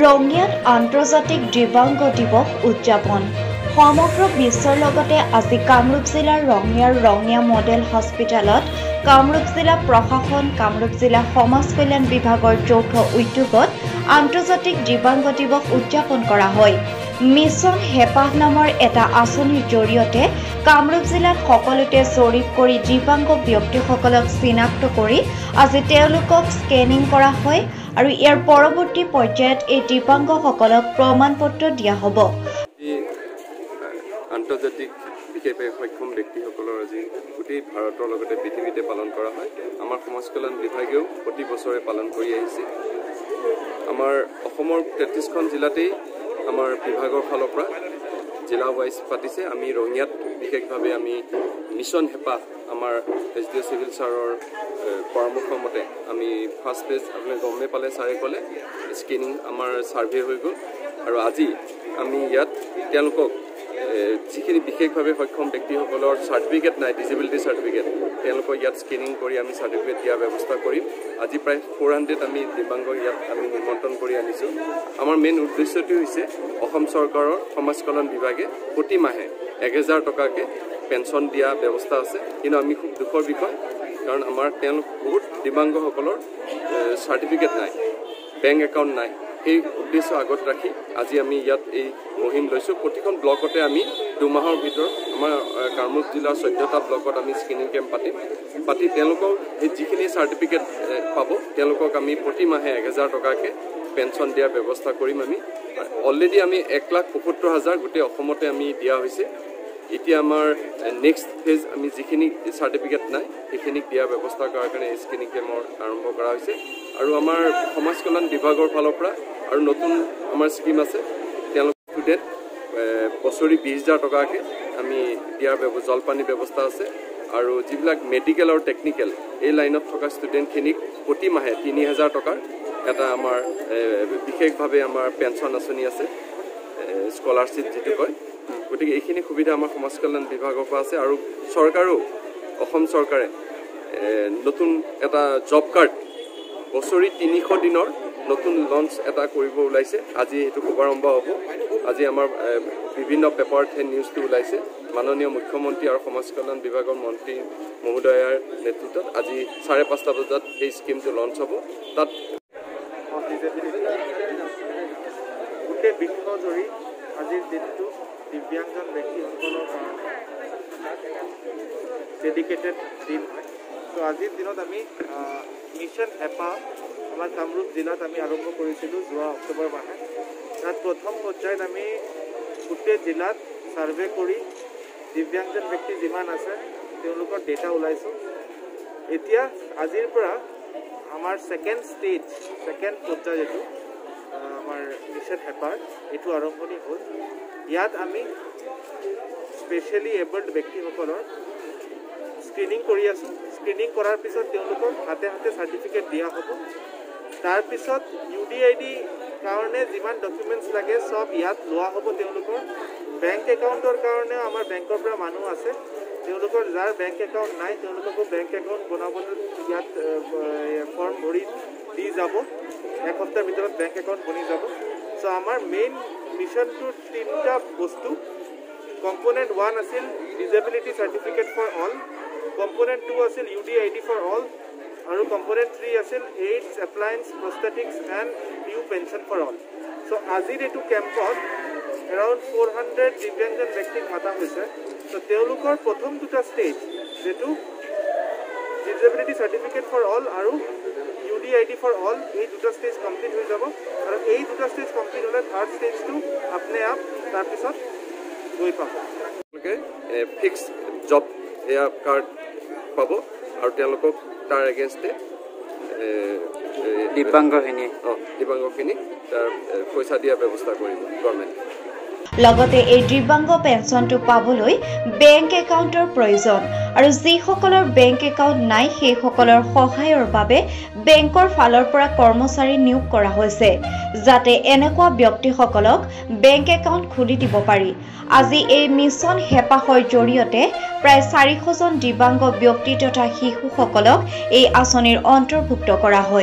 ৰঙিয়াত আন্তৰ্জাতিক দিব্যাংগ দিৱস উদযাপন সমগ্ৰ বিশ্বৰ লগতে আজি কামৰূপ জিলাৰ ৰঙিয়া মডেল হস্পিটেলত কামৰূপ জিলা প্ৰশাসন কামৰূপ জিলা সমাজ কল্যাণ বিভাগৰ যৌথ উদ্যোগত আন্তৰ্জাতিক দিব্যাংগ দিৱস উদযাপন কৰা হয়। মিছন হেপাহ নামৰ এটা আঁচনিৰ জৰিয়তে কামৰূপ জিলাত সকলোতে জৰীপ কৰি দিব্যাংগ ব্যক্তিসকলক চিনাক্ত কৰি আজি তেওঁলোকক স্কেনিং কৰা হয় আৰু ইয়াৰ পৰৱৰ্তী পৰ্যায়ত এই দিব্যাংগসকলক প্ৰমাণপত্ৰ দিয়া হ'ব। আন্তৰ্জাতিক বিশেষভাৱে সক্ষম ব্যক্তিসকলৰ আজি গোটেই ভাৰতৰ লগতে পৃথিৱীতে পালন কৰা হয়। আমাৰ সমাজ কল্যাণ বিভাগেও প্ৰতি বছৰে পালন কৰি আহিছে। আমাৰ অসমৰ 33খন জিলাতেই আমাৰ বিভাগৰ ফালৰ পৰা জিলা ৱাইজ পাতিছে। আমি ৰঙিয়াত বিশেষভাৱে আমি মিছন হেপাহ আমাৰ SDO চিভিল ছাৰৰ পৰামৰ্শ মতে আমি ফাৰ্ষ্ট পেজ আপুনি গমে পালে ছাৰে ক'লে স্কেনিং আমাৰ ছাৰ্ভে হৈ গ'ল আৰু আজি আমি ইয়াত তেওঁলোকক যিখিনি বিশেষভাৱে সক্ষম ব্যক্তিসকলৰ চাৰ্টিফিকেট নাই ডিজেবিলিটি চাৰ্টিফিকেট তেওঁলোকক ইয়াত স্কেনিং কৰি আমি চাৰ্টিফিকেট দিয়াৰ ব্যৱস্থা কৰিম। আজি প্ৰায় 400 আমি দিব্যাংগ ইয়াত আমি নিমন্ত্ৰণ কৰি আনিছোঁ। আমাৰ মেইন উদ্দেশ্যটো হৈছে অসম চৰকাৰৰ সমাজ কল্যাণ বিভাগে প্ৰতি মাহে 1000 টকাকৈ পেঞ্চন দিয়া ব্যৱস্থা আছে, কিন্তু আমি খুব দুখৰ বিষয় কাৰণ আমাৰ তেওঁলোক বহুত দিব্যাংগসকলৰ চাৰ্টিফিকেট নাই, বেংক একাউণ্ট নাই। এই উদ্দেশ্য আগত ৰাখি আজি আমি ইয়াত এই মুহিম লৈছোঁ। প্ৰতিখন ব্লকতে আমি 2 মাহৰ ভিতৰত আমাৰ কামৰূপ জিলাৰ 14টা ব্লকত আমি স্ক্ৰিনিং কেম্প পাতি তেওঁলোকক এই যিখিনি চাৰ্টিফিকেট পাব তেওঁলোকক আমি প্ৰতি মাহে 1000 টকাকৈ পেঞ্চন দিয়াৰ ব্যৱস্থা কৰিম। আমি অলৰেডি আমি 1,75,000 গোটেই অসমতে আমি দিয়া হৈছে। এতিয়া আমাৰ নেক্সট ফেজ আমি যিখিনি চাৰ্টিফিকেট নাই সেইখিনিক দিয়াৰ ব্যৱস্থা কৰাৰ কাৰণে স্ক্ৰিনিং কেম্পৰ আৰম্ভ কৰা হৈছে আৰু আমাৰ সমাজ কল্যাণ বিভাগৰ ফালৰ পৰা আৰু নতুন আমাৰ স্কিম আছে। তেওঁলোক ষ্টুডেণ্ট বছৰি 20,000 টকাকৈ আমি দিয়াৰ জলপানী ব্যৱস্থা আছে আৰু যিবিলাক মেডিকেল আৰু টেকনিকেল এই লাইনত থকা ষ্টুডেণ্টখিনিক প্ৰতি মাহে 3,000 টকাৰ এটা আমাৰ বিশেষভাৱে আমাৰ পেঞ্চন আঁচনি আছে, স্কলাৰশ্বিপ যিটো কয়। গতিকে এইখিনি সুবিধা আমাৰ সমাজ কল্যাণ বিভাগৰ পৰা আছে আৰু চৰকাৰেও অসম চৰকাৰে নতুন এটা জব কাৰ্ড বছৰি 300 দিনৰ নতুন লঞ্চ এটা কৰিব ওলাইছে। আজি এইটো শুভাৰম্ভ হ'ব। আজি আমাৰ বিভিন্ন পেপাৰত সেই নিউজটো ওলাইছে। মাননীয় মুখ্যমন্ত্ৰী আৰু সমাজ কল্যাণ বিভাগৰ মন্ত্ৰী মহোদয়াৰ নেতৃত্বত আজি 5:30 বজাত এই স্কিমটো লঞ্চ হ'ব। তাত গোটেই বিশ্বজুৰি আজিৰ দিনটো দিব্যাংগ ব্যক্তিসকলৰ কাৰণে ডেডিকেটেড দিন হয়। তো আজিৰ দিনত আমি মিছন হেপাহ আমাৰ কামৰূপ জিলাত আমি আৰম্ভ কৰিছিলোঁ যোৱা অক্টোবৰ মাহে। তাত প্ৰথম পৰ্যায়ত আমি গোটেই জিলাত ছাৰ্ভে কৰি দিব্যাংগ ব্যক্তি যিমান আছে তেওঁলোকৰ ডেটা ওলাইছোঁ। এতিয়া আজিৰ পৰা আমাৰ ছেকেণ্ড পৰ্যায় যিটো আমাৰ মিছন হেপাহ এইটো আৰম্ভণি হ'ল। ইয়াত আমি স্পেচিয়েলি এবল্ড ব্যক্তিসকলৰ স্ক্ৰিনিং কৰি আছোঁ। স্ক্ৰিনিং কৰাৰ পিছত তেওঁলোকক হাতে চাৰ্টিফিকেট দিয়া হ'ব। তাৰপিছত UDID কাৰণে যিমান ডকুমেণ্টছ লাগে চব ইয়াত লোৱা হ'ব। তেওঁলোকৰ বেংক একাউণ্টৰ কাৰণেও আমাৰ বেংকৰ পৰা মানুহ আছে। তেওঁলোকৰ যাৰ বেংক একাউণ্ট নাই তেওঁলোককো বেংক একাউণ্ট বনাবলৈ ইয়াত ফৰ্ম ভৰি দি যাব। 1 সপ্তাহৰ ভিতৰত বেংক একাউণ্ট বনি যাব। চ' আমাৰ মেইন মিছনটো 3টা বস্তু। কম্পনেণ্ট 1 আছিল disability certificate for all, component 2 আছিল UDID ফৰ অল আৰু কম্পনেণ্ট 3 আছিল aids, appliance, prosthetics and new pension for all. So' আজিৰ এইটো কেম্পত এৰাউণ্ড 400 দিব্যাংগ ব্যক্তিক মাতা হৈছে। চ' তেওঁলোকৰ প্ৰথম 2টা ষ্টেজ যিটো ডিজেবিলিটি চাৰ্টিফিকেট ফৰ অল আৰু UDID ফৰ অল এই 2টা ষ্টেজ কমপ্লিট হৈ যাব আৰু এই 2টা ষ্টেজ কমপ্লিট হ'লে 3rd ষ্টেজটো আপনে আপ তাৰপিছত গৈ পাব। তেওঁলোকে ফিক্সড জব এয়া কাৰ্ড পাব আৰু তেওঁলোকক তাৰ এগেইনষ্টে দিব্যাংগখিনি তাৰ পইচা দিয়াৰ ব্যৱস্থা কৰিব গভৰ্ণমেণ্টে। লগতে এই দিব্যাংগ পেঞ্চনটো পাবলৈ বেংক একাউণ্টৰ প্ৰয়োজন আৰু যিসকলৰ বেংক একাউণ্ট নাই সেইসকলৰ সহায়ৰ বাবে বেংকৰ ফালৰ পৰা কৰ্মচাৰী নিয়োগ কৰা হৈছে যাতে এনেকুৱা ব্যক্তিসকলক বেংক একাউণ্ট খুলি দিব পাৰি। আজি এই মিছন হেপাহৰ জৰিয়তে প্ৰায় 400জন দিব্যাংগ ব্যক্তি তথা শিশুসকলক এই আঁচনিৰ অন্তৰ্ভুক্ত কৰা হয়।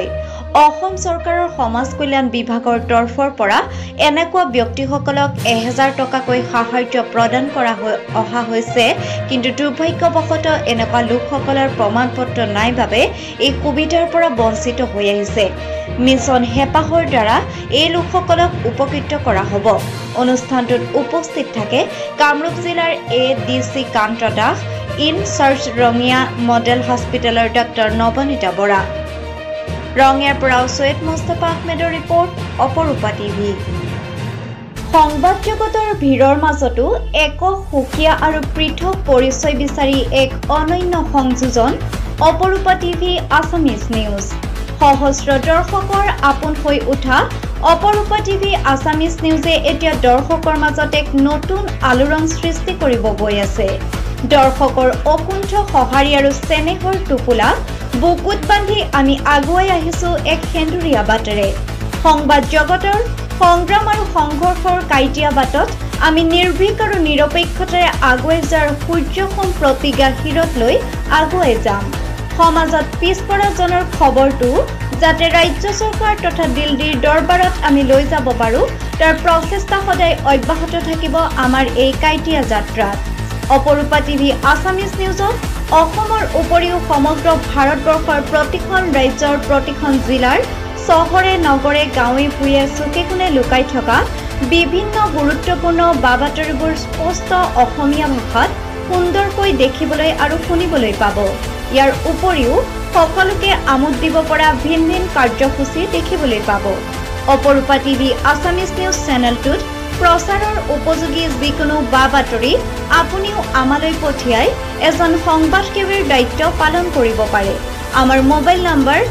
অসম চৰকাৰৰ সমাজ কল্যাণ বিভাগৰ তৰফৰ পৰা এনেকুৱা ব্যক্তিসকলক 1000 টকাকৈ সাহায্য প্ৰদান কৰা অহা হৈছে কিন্তু দুৰ্ভাগ্যবশতঃ এনেকুৱা লোকসকলৰ প্ৰমাণপত্ৰ নাই বাবে এই সুবিধাৰ পৰা বঞ্চিত হৈ আহিছে মিছন হেপাহৰ দ্বাৰা এই লোকসকলক উপকৃত কৰা হ'ব অনুষ্ঠানটোত উপস্থিত থাকে কামৰূপ জিলাৰ ADC Kanta Das incharge Rangia model হস্পিটেলৰ ডক্টৰ নবনীতা বৰা ৰঙিয়াৰ পৰা সৈয়দ মুস্তাফা আহমেদৰ ৰিপৰ্ট অপৰূপা টিভি সংবাদ জগতৰ ভিৰৰ মাজতো এক সুকীয়া আৰু পৃথক পৰিচয় বিচাৰি এক অনন্য সংযোজন অপৰূপা টিভি আছামিজ নিউজ সহস্ৰ দৰ্শকৰ আপোন হৈ উঠা অপৰূপা টিভি আছামিজ নিউজে এতিয়া দৰ্শকৰ মাজত এক নতুন আলোড়ন সৃষ্টি কৰিব গৈ আছে দৰ্শকৰ অকুণ্ঠ সঁহাৰি আৰু চেনেহৰ টোপোলা বুকুত বান্ধি আমি আগুৱাই আহিছো এক সেন্দুৰীয়া বাটেৰে সংবাদ জগতৰ সংগ্ৰাম আৰু সংঘৰ্ষৰ কাইটিয়া বাটত আমি নিৰ্ভীক আৰু নিৰপেক্ষতাৰে আগুৱাই যোৱাৰ সূৰ্যসম প্ৰতিজ্ঞা শিৰত লৈ আগুৱাই যাম সমাজত পিছপৰাজনৰ খবৰটো যাতে ৰাজ্য চৰকাৰ তথা দিল্লীৰ দৰবাৰত আমি লৈ যাব পাৰোঁ তাৰ প্ৰচেষ্টা সদায় অব্যাহত থাকিব আমাৰ এই কাইটিয়া যাত্ৰাত অপৰূপা টিভি আছামিজ নিউজত অসমৰ উপৰিও সমগ্ৰ ভাৰতবৰ্ষৰ প্ৰতিখন ৰাজ্যৰ প্ৰতিখন জিলাৰ চহৰে নগৰে গাঁৱে ভূঞে চুকে কোণে লুকাই থকা বিভিন্ন গুৰুত্বপূৰ্ণ বাতৰিবোৰ স্পষ্ট অসমীয়া ভাষাত সুন্দৰকৈ দেখিবলৈ আৰু শুনিবলৈ পাব ইয়াৰ উপৰিও সকলোকে আমোদ দিব পৰা ভিন ভিন কাৰ্যসূচী দেখিবলৈ পাব অপৰূপা টিভি আছামিজ নিউজ চেনেলটোত প্ৰচাৰৰ উপযোগী যিকোনো বাতৰি আপুনিও আমালৈ পঠিয়াই এজন সংবাদসেৱীৰ দায়িত্ব পালন কৰিব পাৰে আমাৰ মোবাইল নম্বৰ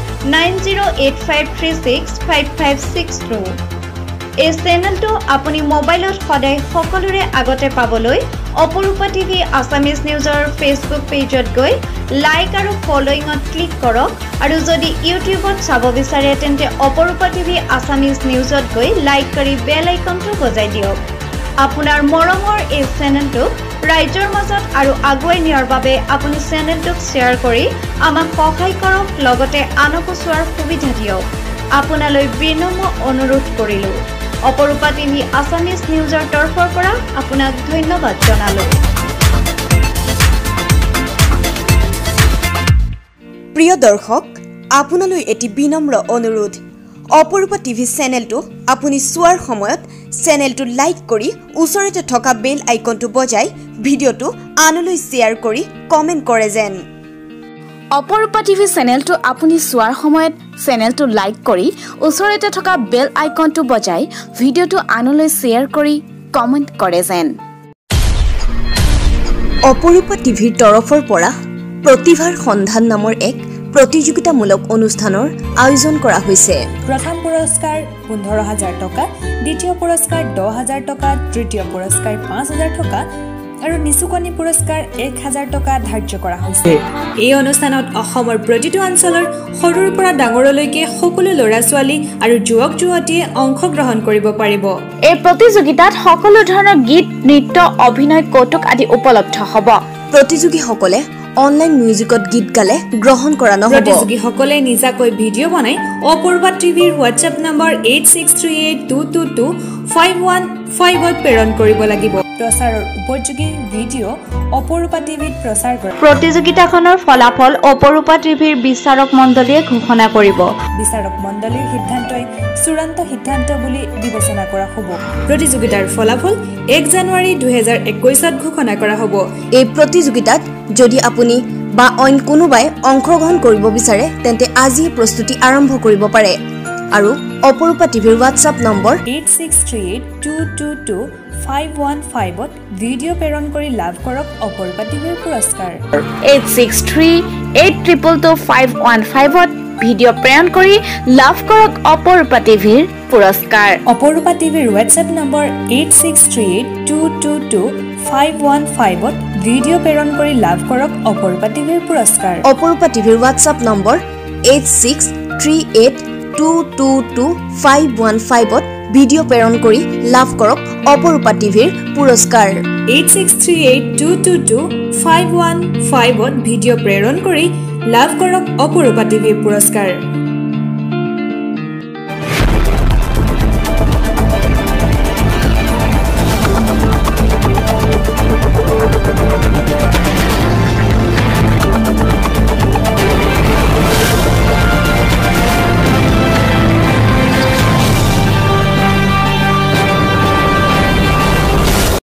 9085365562 এই চেনেলটো আপুনি মোবাইলত সদায় সকলোৰে আগতে পাবলৈ অপৰূপা টিভি আছামিজ নিউজৰ ফেচবুক পেজত গৈ লাইক আৰু ফলোইঙত ক্লিক কৰক আৰু যদি ইউটিউবত চাব বিচাৰে তেন্তে অপৰূপা টিভি আছামিজ নিউজত গৈ লাইক কৰি বেল আইকনটো বজাই দিয়ক আপোনাৰ মৰমৰ এই চেনেলটোক ৰাইজৰ মাজত আৰু আগুৱাই নিয়াৰ বাবে আপুনি চেনেলটোক শ্বেয়াৰ কৰি আমাক সহায় কৰক লগতে আনকো চোৱাৰ সুবিধা দিয়ক আপোনালৈ বিনম্ৰ অনুৰোধ কৰিলোঁ অপৰূপা টিভি আছামিজ নিউজৰ তৰফৰ পৰা আপোনাক ধন্যবাদ জনালোঁ প্ৰিয় দৰ্শক আপোনালৈ এটি বিনম্ৰ অনুৰোধ অপৰূপা টিভি চেনেলটো আপুনি চোৱাৰ সময়ত চেনেলটো লাইক কৰি ওচৰতে থকা বেল আইকনটো বজাই ভিডিঅ'টো আনলৈ শ্বেয়াৰ কৰি কমেণ্ট কৰে যেন অপৰূপা টিভি চেনেলটো আপুনি চোৱাৰ সময়ত চেনেলটো লাইক কৰি ওচৰতে থকা বেল আইকনটো বজাই ভিডিঅ'টো আনলৈ শ্বেয়াৰ কৰি কমেণ্ট কৰে যেন অপৰূপা টিভিৰ তৰফৰ পৰা প্ৰতিভাৰ সন্ধান নামৰ এক প্ৰতিযোগিতামূলক অনুষ্ঠানৰ আয়োজন কৰা হৈছে প্ৰথম পুৰস্কাৰ 15000 টকা দ্বিতীয় পুৰস্কাৰ 10000 টকা তৃতীয় পুৰস্কাৰ 5000 টকা আৰু নিচুকনি পুৰস্কাৰ 1000 টকা ধাৰ্য কৰা হৈছে এই অনুষ্ঠানত অসমৰ প্ৰতিটো অঞ্চলৰ সৰুৰ পৰা ডাঙৰলৈকে সকলো ল'ৰা ছোৱালী আৰু যুৱক যুৱতীয়ে অংশগ্ৰহণ কৰিব পাৰিব এই প্ৰতিযোগিতাত সকলো ধৰণৰ গীত নৃত্য অভিনয় কৌতুক আদি উপলব্ধ হ'ব প্ৰতিযোগীসকলে অনলাইন মিউজিকত গীত গালে গ্ৰহণ কৰা নহব প্ৰতিযোগীসকলে নিজাকৈ ভিডিঅ' বনাই অপৰূপা টিভিৰ হোৱাটছএপ নম্বৰ 8638222515 প্ৰেৰণ কৰিব লাগিব প্ৰচাৰৰ উপযোগী ভিডিঅ' অপৰূপা টিভিত প্ৰচাৰ কৰে প্ৰতিযোগিতাখনৰ ফলাফল অপৰূপা টিভিৰ বিচাৰক মণ্ডলীয়ে ঘোষণা কৰিব বিচাৰক মণ্ডলীৰ সিদ্ধান্তই চূড়ান্ত সিদ্ধান্ত বুলি বিবেচনা কৰা হ'ব প্ৰতিযোগিতাৰ ফলাফল 1 জানুৱাৰী 2021ত ঘোষণা কৰা হ'ব এই প্ৰতিযোগিতাত যদি আপুনি বা অইন কোনোবাই অংশগ্ৰহণ কৰিব বিচাৰে তেন্তে আজি প্ৰস্তুতি আৰম্ভ কৰিব পাৰে আৰু অপৰূপা টিভিৰ হোৱাটছআপ নম্বৰ 8638222515 ত ভিডিঅ' প্ৰেৰণ কৰি লাভ কৰক অপৰূপা টিভিৰ পুৰস্কাৰ 8638222515 ত ভিডিঅ' প্ৰেৰণ কৰি লাভ কৰক অপৰূপা টিভিৰ পুৰস্কাৰ অপৰূপা টিভিৰ হোৱাটছএপ নম্বৰ 8638222515 ত ভিডিঅ' প্ৰেৰণ কৰি লাভ কৰক অপৰূপা টিভিৰ পুৰস্কাৰ অপৰূপা টিভিৰ হোৱাটছআপ নম্বৰ 8638222515 ত ভিডিঅ' প্ৰেৰণ কৰি লাভ কৰক অপৰূপা টিভিৰ পুৰস্কাৰ 8638222515 ত ভিডিঅ' প্ৰেৰণ কৰি লাভ কৰক অপৰূপা টিভিৰ পুৰস্কাৰ